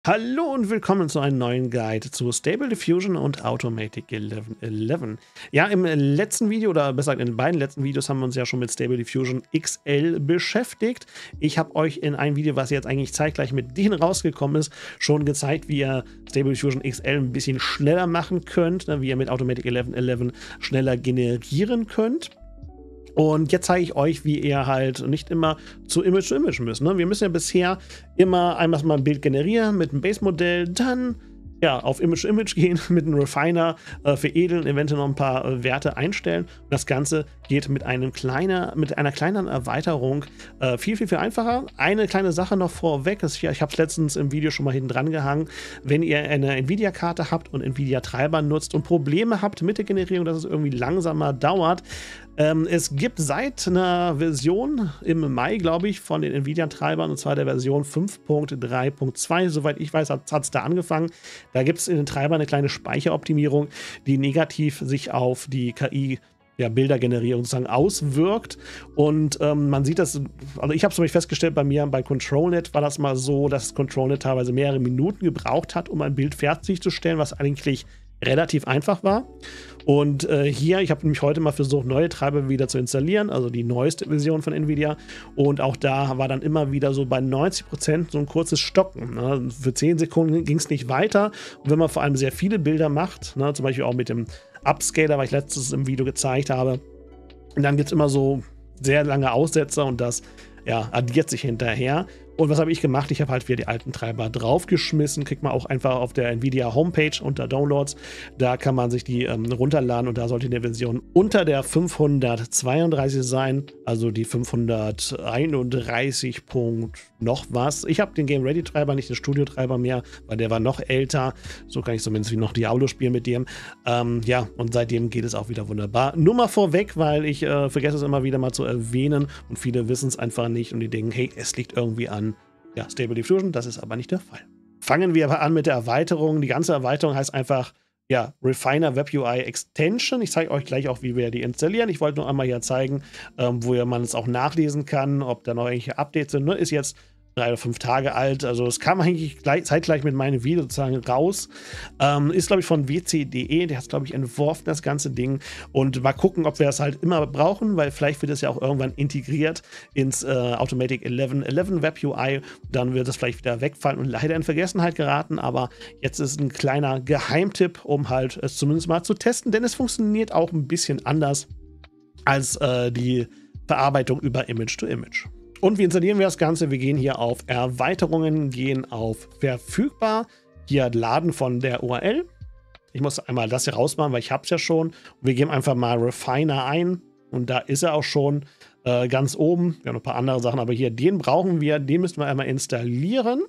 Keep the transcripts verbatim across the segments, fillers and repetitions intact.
Hallo und willkommen zu einem neuen Guide zu Stable Diffusion und Automatic elf elf. Ja, im letzten Video oder besser gesagt in den beiden letzten Videos haben wir uns ja schon mit Stable Diffusion X L beschäftigt. Ich habe euch in einem Video, was jetzt eigentlich zeitgleich mit denen rausgekommen ist, schon gezeigt, wie ihr Stable Diffusion X L ein bisschen schneller machen könnt, ne, wie ihr mit Automatic elf elf schneller generieren könnt. Und jetzt zeige ich euch, wie ihr halt nicht immer zu Image zu Image müsst. Ne? Wir müssen ja bisher immer einmal mal ein Bild generieren mit einem Base-Modell, dann ja, auf Image zu Image gehen, mit einem Refiner äh, veredeln, eventuell noch ein paar äh, Werte einstellen. Und das Ganze geht mit, einem kleiner, mit einer kleineren Erweiterung äh, viel, viel, viel einfacher. Eine kleine Sache noch vorweg, das hier, ich habe es letztens im Video schon mal hinten dran gehangen. Wenn ihr eine Nvidia-Karte habt und Nvidia-Treiber nutzt und Probleme habt mit der Generierung, dass es irgendwie langsamer dauert, ähm, es gibt seit einer Version im Mai, glaube ich, von den Nvidia-Treibern, und zwar der Version fünf Punkt drei Punkt zwei, soweit ich weiß, hat es da angefangen. Da gibt es in den Treibern eine kleine Speicheroptimierung, die negativ sich auf die K I ja, Bildergenerierung sozusagen auswirkt. Und ähm, man sieht das, also ich habe es nämlich festgestellt, bei mir bei ControlNet war das mal so, dass ControlNet teilweise mehrere Minuten gebraucht hat, um ein Bild fertigzustellen, was eigentlich relativ einfach war. Und äh, hier, ich habe nämlich heute mal versucht, neue Treiber wieder zu installieren, also die neueste Version von Nvidia. Und auch da war dann immer wieder so bei neunzig Prozent so ein kurzes Stocken. Ne? Für zehn Sekunden ging es nicht weiter. Und wenn man vor allem sehr viele Bilder macht, ne, zum Beispiel auch mit dem Upscaler, was ich letztes im Video gezeigt habe, und dann gibt es immer so sehr lange Aussetzer und das ja, addiert sich hinterher. Und was habe ich gemacht? Ich habe halt wieder die alten Treiber draufgeschmissen. Kriegt man auch einfach auf der Nvidia Homepage unter Downloads. Da kann man sich die ähm, runterladen und da sollte die Version unter der fünfhundertzweiunddreißig sein. Also die fünfhunderteinunddreißig. noch was. Ich habe den Game Ready Treiber, nicht den Studio Treiber mehr, weil der war noch älter. So kann ich zumindest wie noch Diablo spielen mit dem. Ähm, ja, und seitdem geht es auch wieder wunderbar. Nur mal vorweg, weil ich äh, vergesse es immer wieder mal zu erwähnen und viele wissen es einfach nicht und die denken, hey, es liegt irgendwie an ja, Stable Diffusion, das ist aber nicht der Fall. Fangen wir aber an mit der Erweiterung. Die ganze Erweiterung heißt einfach ja, Refiner Web U I Extension. Ich zeige euch gleich auch, wie wir die installieren. Ich wollte nur einmal hier zeigen, ähm, wo man es auch nachlesen kann, ob da noch irgendwelche Updates sind. Ne? Ist jetzt drei oder fünf Tage alt. Also es kam eigentlich gleich, zeitgleich mit meinem Video sozusagen raus. Ähm, ist, glaube ich, von W C punkt de. Der hat es, glaube ich, entworfen, das ganze Ding. Und mal gucken, ob wir das halt immer brauchen, weil vielleicht wird es ja auch irgendwann integriert ins äh, Automatic elf elf Web U I. Dann wird es vielleicht wieder wegfallen und leider in Vergessenheit geraten. Aber jetzt ist ein kleiner Geheimtipp, um halt es zumindest mal zu testen, denn es funktioniert auch ein bisschen anders als äh, die Verarbeitung über Image to Image. Und wie installieren wir das Ganze? Wir gehen hier auf Erweiterungen, gehen auf Verfügbar, hier Laden von der U R L. Ich muss einmal das hier rausmachen, weil ich habe es ja schon. Und wir geben einfach mal Refiner ein und da ist er auch schon äh, ganz oben. Wir haben noch ein paar andere Sachen, aber hier, den brauchen wir, den müssen wir einmal installieren.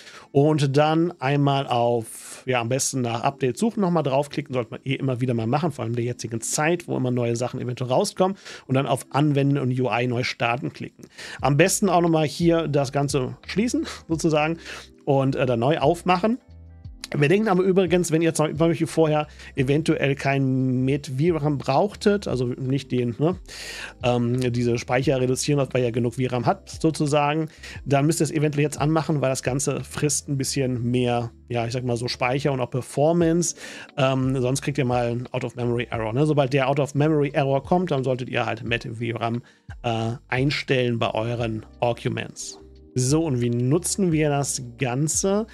Und dann einmal auf, ja, am besten nach Update suchen nochmal draufklicken, sollte man eh immer wieder mal machen, vor allem in der jetzigen Zeit, wo immer neue Sachen eventuell rauskommen. Und dann auf Anwenden und U I neu starten klicken. Am besten auch nochmal hier das Ganze schließen, sozusagen, und äh, dann neu aufmachen. Wir denken aber übrigens, wenn ihr jetzt zum Beispiel vorher eventuell kein Met V RAM brauchtet, also nicht den, ne, ähm, diese Speicher reduzieren, weil ihr genug V RAM habt sozusagen, dann müsst ihr es eventuell jetzt anmachen, weil das Ganze frisst ein bisschen mehr, ja, ich sag mal so Speicher und auch Performance. Ähm, sonst kriegt ihr mal einen Out-of-Memory-Error. Ne? Sobald der Out-of-Memory-Error kommt, dann solltet ihr halt Met V RAM äh, einstellen bei euren Arguments. So, und wie nutzen wir das Ganze?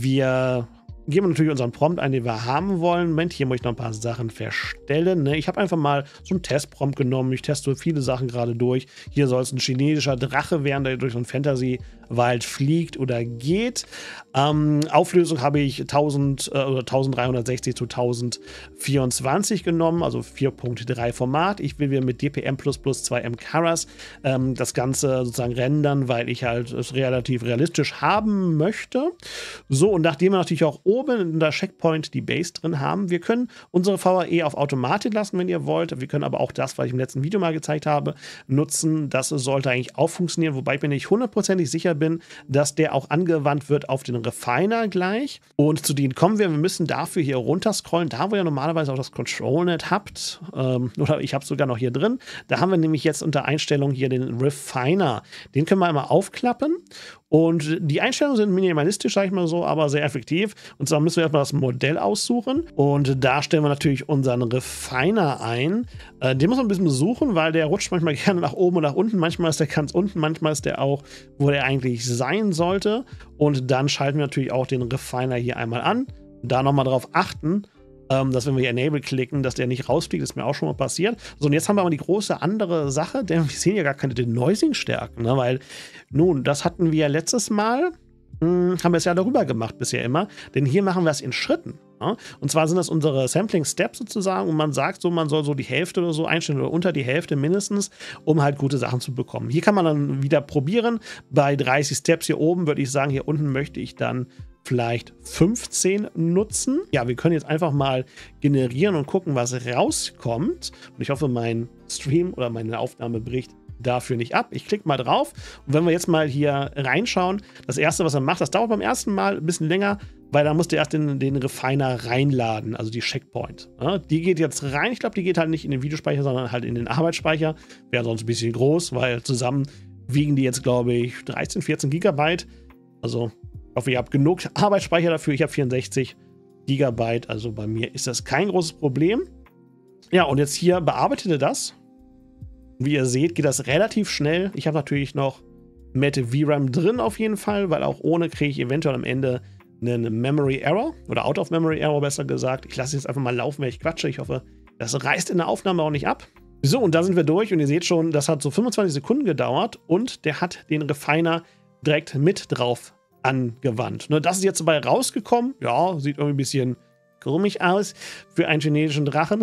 Wir geben wir natürlich unseren Prompt ein, den wir haben wollen. Moment, hier muss ich noch ein paar Sachen verstellen. Ne? Ich habe einfach mal so einen Testprompt genommen. Ich teste viele Sachen gerade durch. Hier soll es ein chinesischer Drache werden, der durch so einen Fantasy-Wald fliegt oder geht. Ähm, Auflösung habe ich tausend, äh, oder dreizehnhundertsechzig zu tausendvierundzwanzig genommen, also vier Punkt drei Format. Ich will wieder mit D P M plus plus zwei M Keras ähm, das Ganze sozusagen rendern, weil ich halt es relativ realistisch haben möchte. So, und nachdem wir natürlich auch oben in der Checkpoint die Base drin haben. Wir können unsere V R E auf Automatik lassen, wenn ihr wollt. Wir können aber auch das, was ich im letzten Video mal gezeigt habe, nutzen. Das sollte eigentlich auch funktionieren, wobei ich mir nicht hundertprozentig sicher bin, dass der auch angewandt wird auf den Refiner gleich. Und zu denen kommen wir. Wir müssen dafür hier runterscrollen, da wo ihr normalerweise auch das ControlNet habt. Ähm, oder ich habe es sogar noch hier drin. Da haben wir nämlich jetzt unter Einstellung hier den Refiner. Den können wir einmal aufklappen. Und die Einstellungen sind minimalistisch, sage ich mal so, aber sehr effektiv. Und zwar müssen wir erstmal das Modell aussuchen. Und da stellen wir natürlich unseren Refiner ein. Äh, den muss man ein bisschen suchen, weil der rutscht manchmal gerne nach oben und nach unten. Manchmal ist der ganz unten, manchmal ist der auch, wo der eigentlich sein sollte. Und dann schalten wir natürlich auch den Refiner hier einmal an. Da nochmal drauf achten, ähm, dass wenn wir hier Enable klicken, dass der nicht rausfliegt. Das ist mir auch schon mal passiert. So, und jetzt haben wir aber die große andere Sache, denn wir sehen ja gar keine Denoising-Stärken, ne? Weil, nun, das hatten wir letztes Mal, mh, haben wir es ja darüber gemacht bisher immer, denn hier machen wir es in Schritten. Ja? Und zwar sind das unsere Sampling-Steps sozusagen und man sagt so, man soll so die Hälfte oder so einstellen oder unter die Hälfte mindestens, um halt gute Sachen zu bekommen. Hier kann man dann wieder probieren. Bei dreißig Steps hier oben würde ich sagen, hier unten möchte ich dann vielleicht fünfzehn nutzen. Ja, wir können jetzt einfach mal generieren und gucken, was rauskommt. Und ich hoffe, mein Stream oder meine Aufnahme bricht dafür nicht ab. Ich klicke mal drauf und wenn wir jetzt mal hier reinschauen, das erste, was er macht, das dauert beim ersten Mal ein bisschen länger, weil da musste er erst den, den Refiner reinladen, also die Checkpoint. Ja, die geht jetzt rein. Ich glaube, die geht halt nicht in den Videospeicher, sondern halt in den Arbeitsspeicher. Wäre sonst ein bisschen groß, weil zusammen wiegen die jetzt, glaube ich, dreizehn, vierzehn Gigabyte. Also ich hoffe, ihr habt genug Arbeitsspeicher dafür. Ich habe vierundsechzig Gigabyte, also bei mir ist das kein großes Problem. Ja, und jetzt hier bearbeitet er das. Wie ihr seht, geht das relativ schnell. Ich habe natürlich noch mit V RAM drin auf jeden Fall, weil auch ohne kriege ich eventuell am Ende einen Memory Error oder Out of Memory Error besser gesagt. Ich lasse jetzt einfach mal laufen, wenn ich quatsche. Ich hoffe, das reißt in der Aufnahme auch nicht ab. So, und da sind wir durch und ihr seht schon, das hat so fünfundzwanzig Sekunden gedauert und der hat den Refiner direkt mit drauf angewandt. Ne, das ist jetzt dabei rausgekommen. Ja, sieht irgendwie ein bisschen komisch aus für einen chinesischen Drachen.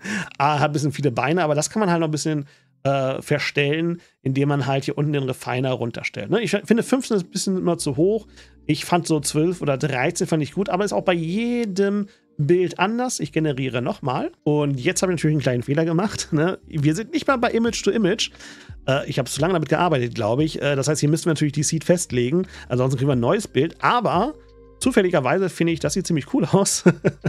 ah, hat ein bisschen viele Beine, aber das kann man halt noch ein bisschen äh, verstellen, indem man halt hier unten den Refiner runterstellt. Ne, ich finde fünfzehn ist ein bisschen immer zu hoch. Ich fand so zwölf oder dreizehn fand ich gut, aber ist auch bei jedem Bild anders. Ich generiere nochmal. Und jetzt habe ich natürlich einen kleinen Fehler gemacht. Ne? Wir sind nicht mal bei Image to Image. Äh, ich habe zu lange damit gearbeitet, glaube ich. Äh, das heißt, hier müssen wir natürlich die Seed festlegen. Ansonsten kriegen wir ein neues Bild. Aber zufälligerweise finde ich, das sieht ziemlich cool aus.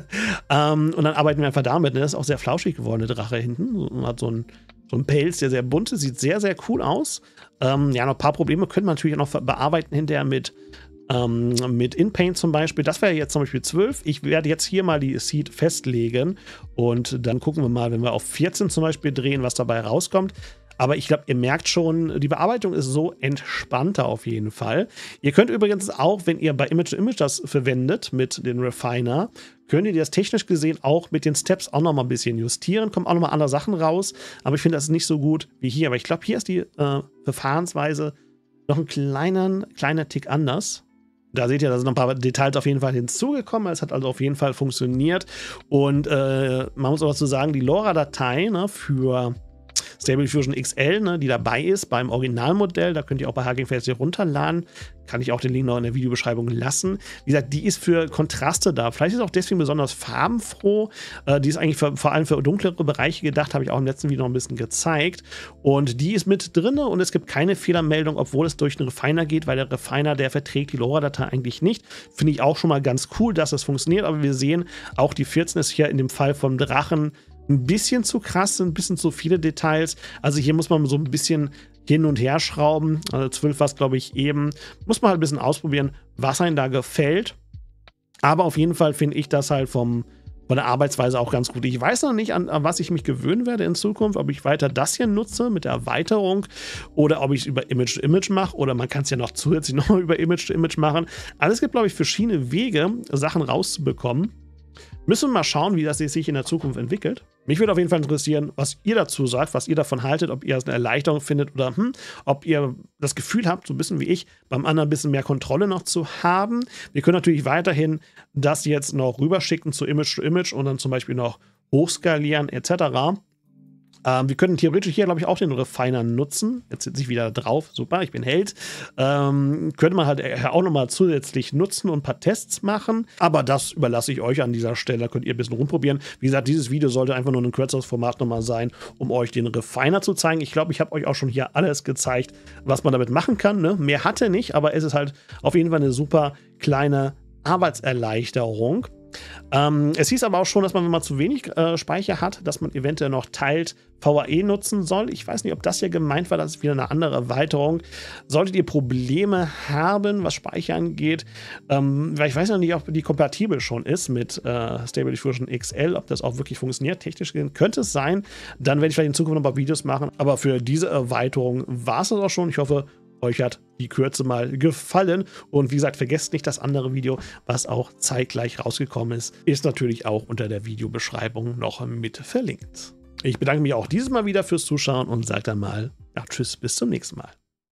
ähm, und dann arbeiten wir einfach damit. Ne? Das ist auch sehr flauschig geworden, der Drache hinten. Hat so ein So ein Pelz, der sehr bunt ist, sieht sehr, sehr cool aus. Ähm, ja, noch ein paar Probleme könnte man natürlich auch noch bearbeiten hinterher mit, ähm, mit InPaint zum Beispiel. Das wäre jetzt zum Beispiel zwölf. Ich werde jetzt hier mal die Seed festlegen und dann gucken wir mal, wenn wir auf vierzehn zum Beispiel drehen, was dabei rauskommt. Aber ich glaube, ihr merkt schon, die Bearbeitung ist so entspannter auf jeden Fall. Ihr könnt übrigens auch, wenn ihr bei Image to Image das verwendet mit dem Refiner, könnt ihr das technisch gesehen auch mit den Steps auch noch mal ein bisschen justieren. Kommen auch noch mal andere Sachen raus. Aber ich finde das nicht so gut wie hier. Aber ich glaube, hier ist die äh, Verfahrensweise noch einen kleinen, kleiner Tick anders. Da seht ihr, da sind noch ein paar Details auf jeden Fall hinzugekommen. Es hat also auf jeden Fall funktioniert. Und äh, man muss auch dazu sagen, die LoRa-Datei ne, für Stable Diffusion X L, ne, die dabei ist beim Originalmodell, da könnt ihr auch bei Hugging Face runterladen. Kann ich auch den Link noch in der Videobeschreibung lassen. Wie gesagt, die ist für Kontraste da. Vielleicht ist auch deswegen besonders farbenfroh. Äh, die ist eigentlich für, vor allem für dunklere Bereiche gedacht, habe ich auch im letzten Video noch ein bisschen gezeigt. Und die ist mit drin und es gibt keine Fehlermeldung, obwohl es durch einen Refiner geht, weil der Refiner, der verträgt die LoRa-Datei eigentlich nicht. Finde ich auch schon mal ganz cool, dass das funktioniert. Aber wir sehen, auch die vierzehn ist hier in dem Fall vom Drachen ein bisschen zu krass, ein bisschen zu viele Details. Also hier muss man so ein bisschen hin und her schrauben. Also zwölf war es, glaube ich, eben. Muss man halt ein bisschen ausprobieren, was einem da gefällt. Aber auf jeden Fall finde ich das halt vom, von der Arbeitsweise auch ganz gut. Ich weiß noch nicht, an, an was ich mich gewöhnen werde in Zukunft, ob ich weiter das hier nutze mit der Erweiterung oder ob ich es über Image to Image mache oder man kann es ja noch zusätzlich nochmal über Image to Image machen. Also es gibt, glaube ich, verschiedene Wege, Sachen rauszubekommen. Müssen wir mal schauen, wie das sich in der Zukunft entwickelt. Mich würde auf jeden Fall interessieren, was ihr dazu sagt, was ihr davon haltet, ob ihr es eine Erleichterung findet oder hm, ob ihr das Gefühl habt, so ein bisschen wie ich, beim anderen ein bisschen mehr Kontrolle noch zu haben. Wir können natürlich weiterhin das jetzt noch rüberschicken zu Image to Image und dann zum Beispiel noch hochskalieren et cetera. Ähm, wir können theoretisch hier, glaube ich, auch den Refiner nutzen. Jetzt sitze ich wieder drauf. Super, ich bin Held. Ähm, könnte man halt auch nochmal zusätzlich nutzen und ein paar Tests machen. Aber das überlasse ich euch an dieser Stelle. Da könnt ihr ein bisschen rumprobieren. Wie gesagt, dieses Video sollte einfach nur ein kürzeres Format nochmal sein, um euch den Refiner zu zeigen. Ich glaube, ich habe euch auch schon hier alles gezeigt, was man damit machen kann. Ne? Mehr hat er nicht, aber es ist halt auf jeden Fall eine super kleine Arbeitserleichterung. Ähm, es hieß aber auch schon, dass man, wenn man zu wenig äh, Speicher hat, dass man eventuell noch teilt V A E nutzen soll. Ich weiß nicht, ob das hier gemeint war, das ist wieder eine andere Erweiterung. Solltet ihr Probleme haben, was Speicher angeht, ähm, weil ich weiß noch nicht, ob die kompatibel schon ist mit äh, Stable Diffusion X L, ob das auch wirklich funktioniert. Technisch gesehen könnte es sein. Dann werde ich vielleicht in Zukunft noch ein paar Videos machen. Aber für diese Erweiterung war es das auch schon. Ich hoffe, euch hat die Kürze mal gefallen. Und wie gesagt, vergesst nicht das andere Video, was auch zeitgleich rausgekommen ist, ist natürlich auch unter der Videobeschreibung noch mit verlinkt. Ich bedanke mich auch dieses Mal wieder fürs Zuschauen und sage dann mal, ja, tschüss, bis zum nächsten Mal.